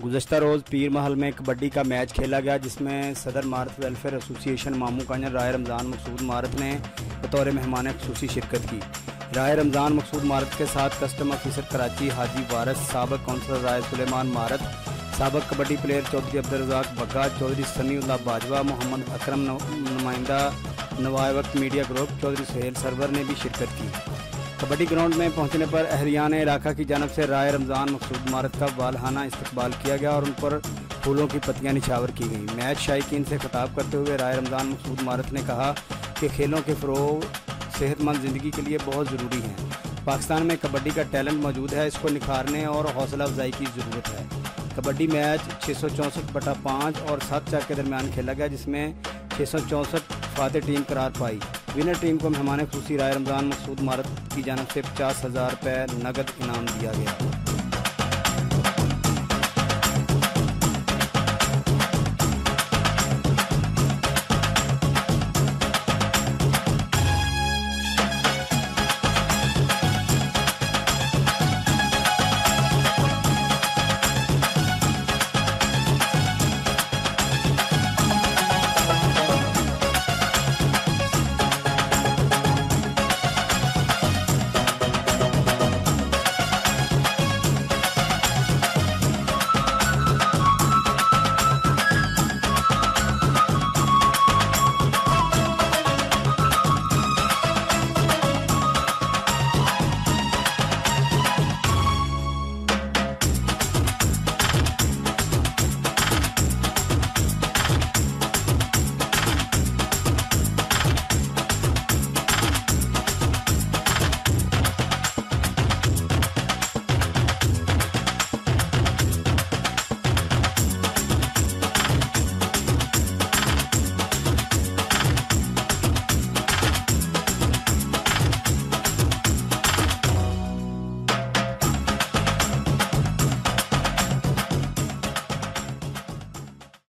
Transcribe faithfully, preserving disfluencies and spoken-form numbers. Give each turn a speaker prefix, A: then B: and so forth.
A: गुज़श्ता रोज़ पीर महल में कबड्डी का मैच खेला गया, जिसमें सदर मारत वेलफेयर एसोसिएशन मामू कांजर राय रमज़ान मकसूद मारत ने बतौर मेहमान खुसूसी शिरकत की। राय रमज़ान मकसूद मारत के साथ कस्टम ऑफिसर कराची हाजी वारस, साबक काउंसलर राय सुलेमान मारत, साबक कबड्डी प्लेयर चौधरी अब्दुर्रज़ाक बग्गा, चौधरी समीउल्लाह बाजवा, मोहम्मद अकरम नुमाइंदा नवावक्त मीडिया ग्रुप, चौधरी सुहेल सरवर ने भी शिरकत की। कबड्डी ग्राउंड में पहुंचने पर अहलियान इलाका की जानब से राय रमज़ान मकसूद मारत का वालहाना इस्तकबाल किया गया और उन पर फूलों की पत्तियां निछावर की गई। मैच शायकीन से खिताब करते हुए राय रमज़ान मकसूद मारत ने कहा कि खेलों के फ़रोग़ सेहतमंद ज़िंदगी के लिए बहुत ज़रूरी हैं। पाकिस्तान में कबड्डी का टैलेंट मौजूद है, इसको निखारने और हौसला अफजाई की ज़रूरत है। कबड्डी मैच छः सौ चौंसठ बटा पाँच और सात चार के दरमियान खेला गया, जिसमें छः सौ चौंसठ फातेह टीम करार पाई। विनर टीम को मेहमान खुसूसी राय रमज़ान मकसूद मारत की जानब से पचास हज़ार रुपये नगद इनाम दिया गया।